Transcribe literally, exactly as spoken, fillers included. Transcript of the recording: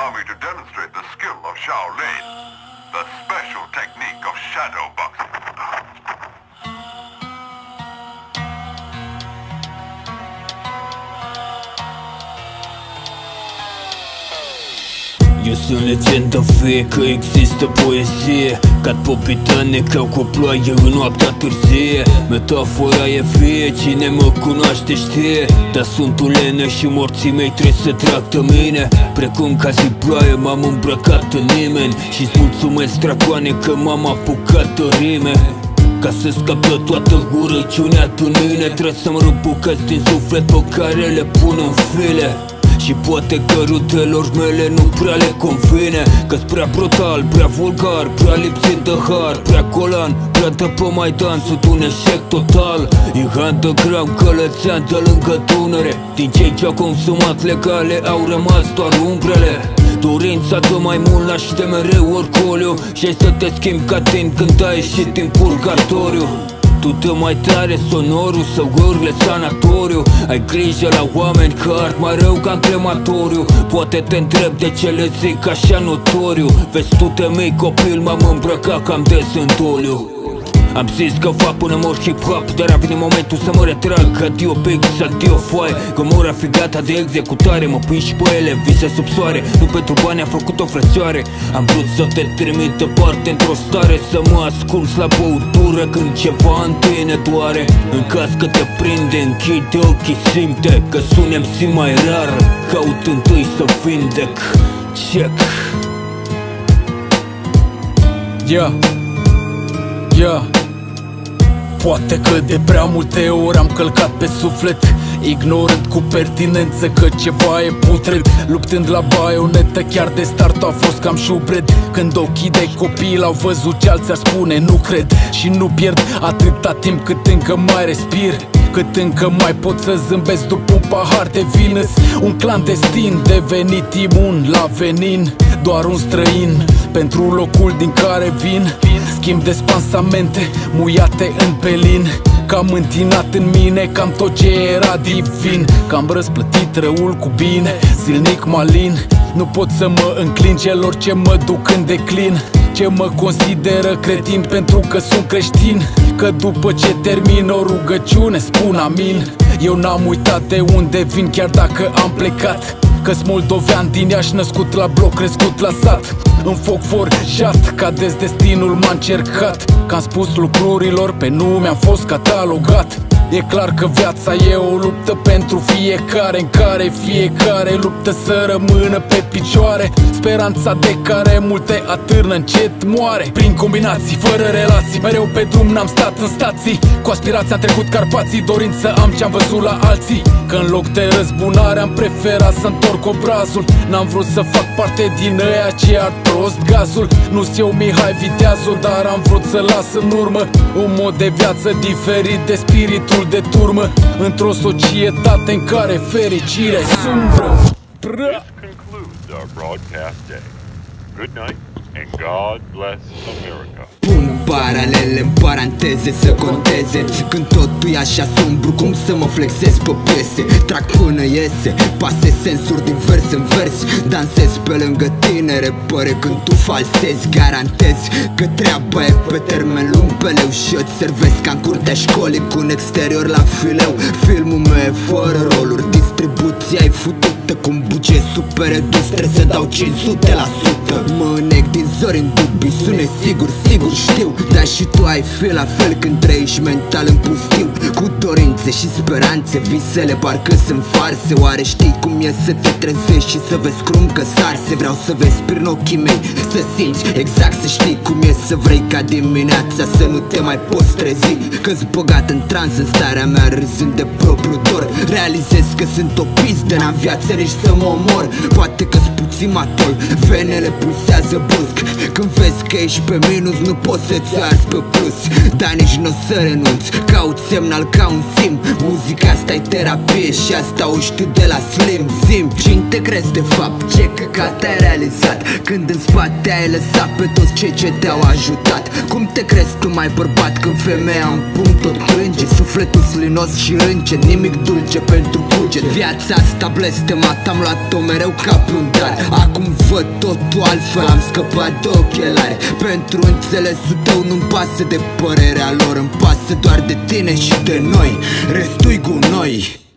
allow me to demonstrate the skill of Shaolin, the special technique of shadow boxing. Eu sunt legendă veche, că există poezie Cad popitane ca cu ploaie în noaptea târzie. Metafora e vie, cine mă cunoaște știe. Dar sunt un lene și morții mei trebuie să trag de mine. Precum ca zi ploaie m-am îmbrăcat în nimeni. Și-ți mulțumesc, dragoane, că m-am apucat de rime. Ca să scap de toată urăciunea din mine, trebuie să-mi rup bucăți din suflet pe care le pun în file. Și poate că rudelor mele nu prea le convine, că-s prea brutal, prea vulgar, prea lipsit de har, prea colan, prea de pe Maidan, sunt un eșec total. Underground, călățean de lângă Dunăre. Din cei ce-au consumat legale au rămas doar umbrele. Dorința de mai mult naște mereu orgoliu, și să te schimbi ca tin când ai ieșit din purgatoriu. Tu dă mai tare sonorul sau urle sanatoriu. Ai grijă la oameni că ard mai rău ca în crematoriu. Poate te întreb de ce le zic așa notoriu. Vezi tu de mic copil m-am îmbrăcat cam des în doliu. Am zis că fac până mor hip-hop, dar a venit momentul să mă retrag. Adio pix, adio foaie, că mor a fi gata de executare. Mă pui și pe ele, vise sub soare. Nu pentru bani am făcut o frățioare. Am vrut să te trimit departe într-o stare, să mă asculți la băutură când ceva în tine doare. În caz că te prinde, închide ochii, simte că sunem si mai rar. Caut întâi să vindec. Check. Yeah. Yeah. Poate că de prea multe ori am călcat pe suflet, ignorând cu pertinență că ceva e putred. Luptând la baionetă, chiar de start a fost cam șubred. Când ochii de copil au văzut ce alții ar spune, nu cred. Și nu pierd atâta timp cât încă mai respir, cât încă mai pot să zâmbesc după un pahar de vină. Un clandestin devenit imun la venin, doar un străin pentru locul din care vin. Schimb de spansamente muiate în pelin, că-am întinat în mine cam tot ce era divin. Că-am răsplătit răul cu bine, zilnic malin. Nu pot să mă înclin celor ce mă duc în declin, ce mă consideră cretin pentru că sunt creștin. Că după ce termin o rugăciune spun amin. Eu n-am uitat de unde vin chiar dacă am plecat, că-s moldovean din Iași, născut la bloc, crescut la sat. În foc forjat, ca des destinul m-a încercat. Că-am spus lucrurilor pe nume, am fost catalogat. E clar că viața e o luptă pentru fiecare, în care fiecare luptă să rămână pe picioare. Speranța de care multe atârnă încet moare. Prin combinații, fără relații, mereu pe drum n-am stat în stații. Cu aspirația am trecut Carpații, dorind să am ce-am văzut la alții. Că în loc de răzbunare am preferat să întorc obrazul. N-am vrut să fac parte din ăia ce ar prost gazul. Nu-s eu Mihai Viteazul, dar am vrut să las în urmă un mod de viață diferit de spiritul de turmă, într-o societate în care fericirea e sumbră. This concludes our broadcast day. Good night and God bless America. Pun paralele în paranteze să conteze. Când totul e așa sombru, cum să mă flexez pe piese? Trag până iese, pase sensuri din vers în vers. Dansez pe lângă tine, repere când tu falsezi. Garantez că treaba e pe termen lung pe leu. Și eu-ți servesc ca în curtea școlii, cu un exterior la fileu. Filmul meu e fără roluri, distribuția e futută, cu un buget super redus, trebuie să dau cinci sute la sută. Mă înec din zori în dubii, sune sigur, sigur știu. Dar și tu ai fi la fel când trăiești mental în pustiu, cu dorințe și speranțe, visele parcă sunt farse. Oare știi cum e să te trezești și să vezi cum că sarse? Vreau să vezi prin ochii mei, să simți exact, să știi cum e să vrei ca dimineața să nu te mai poți trezi. Că-s băgat în trans în starea mea, râzând de propriu dor. Realizez că sunt o pizdă, n-am viață nici să mă omor. Poate că-s puțin matol, venele pulsează brusc. Când vezi că ești pe minus, nu poți să-ți arzi pe plus. Dar nici n-o să renunț, caut semnal ca un sim. Muzica asta e terapie și asta o știu de la Slim. Zim, cine te crezi de fapt? Ce căcat ai realizat când în spate ai lăsat pe toți cei ce te-au ajutat? Cum te crezi tu mai bărbat când femeia în punct tot plânge? Sufletul slinos și încet, nimic dulce pentru buget. Viața asta blestemat, am luat-o mereu ca pe un dar. Acum văd totul altfel, am scăpat de ochelari. Pentru înțelesul tău nu-mi pasă de părerea lor, îmi pasă doar de tine și de noi. Restul-i gunoi.